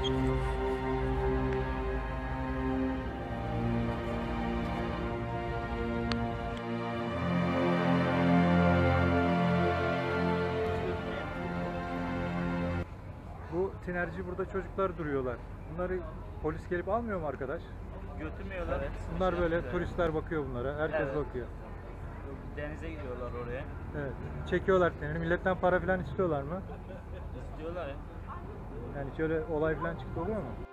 Bu tinerci burada çocuklar duruyorlar. Bunları polis gelip almıyor mu arkadaş? Götürmüyorlar. Evet. Bunlar böyle turistler bakıyor bunlara. Herkes Evet. bakıyor. Denize gidiyorlar oraya. Evet. Çekiyorlar tenini. Milletten para falan istiyorlar mı? İstiyorlar ya. Yani şöyle olay falan çıktı oluyor mu?